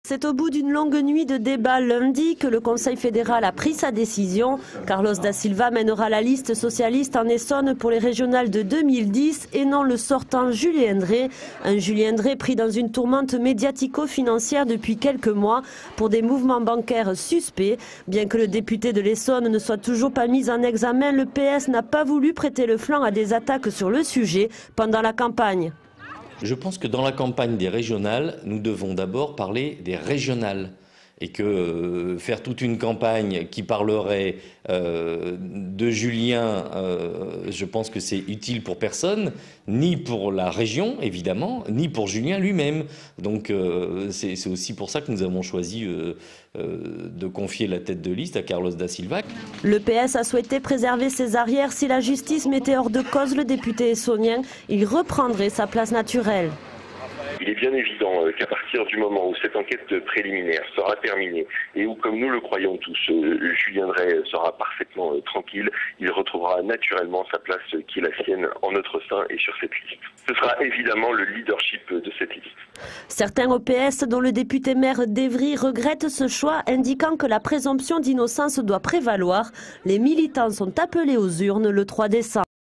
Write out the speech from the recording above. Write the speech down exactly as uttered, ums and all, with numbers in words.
C'est au bout d'une longue nuit de débat lundi que le Conseil fédéral a pris sa décision. Carlos da Silva mènera la liste socialiste en Essonne pour les régionales de deux mille dix et non le sortant Julien Drey. Un Julien Drey pris dans une tourmente médiatico-financière depuis quelques mois pour des mouvements bancaires suspects. Bien que le député de l'Essonne ne soit toujours pas mis en examen, le P S n'a pas voulu prêter le flanc à des attaques sur le sujet pendant la campagne. Je pense que dans la campagne des régionales, nous devons d'abord parler des régionales. Et que euh, faire toute une campagne qui parlerait euh, de Julien, euh, je pense que c'est utile pour personne, ni pour la région évidemment, ni pour Julien lui-même. Donc euh, c'est aussi pour ça que nous avons choisi euh, euh, de confier la tête de liste à Carlos da Silva. Le P S a souhaité préserver ses arrières. Si la justice mettait hors de cause le député essonnien, il reprendrait sa place naturelle. Il est bien évident qu'à partir du moment où cette enquête préliminaire sera terminée et où, comme nous le croyons tous, Julien Drey sera parfaitement tranquille, il retrouvera naturellement sa place qui est la sienne en notre sein et sur cette liste. Ce sera évidemment le leadership de cette liste. Certains au P S, dont le député maire d'Evry, regrettent ce choix, indiquant que la présomption d'innocence doit prévaloir. Les militants sont appelés aux urnes le trois décembre.